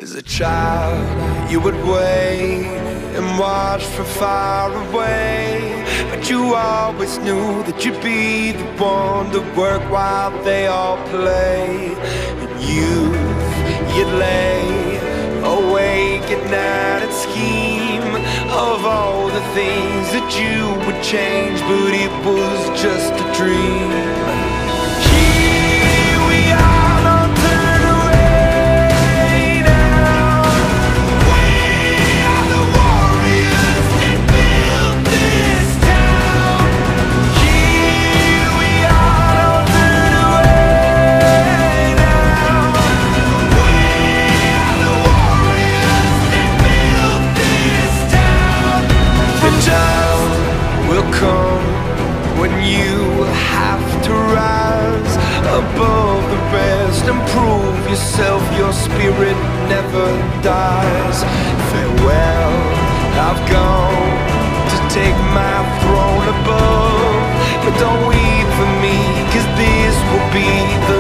As a child, you would wait and watch from far away, but you always knew that you'd be the one to work while they all play. In youth, you'd lay awake at night and scheme of all the things that you would change, but it was just a dream. Here we are, don't turn away now. We are the warriors that built this town. Here we are, don't turn away now. We are the warriors that built this town. The time will come when you have to rise above the rest and prove yourself. Your spirit never dies. Farewell, I've gone to take my throne above, but don't weep for me, 'cause this will be the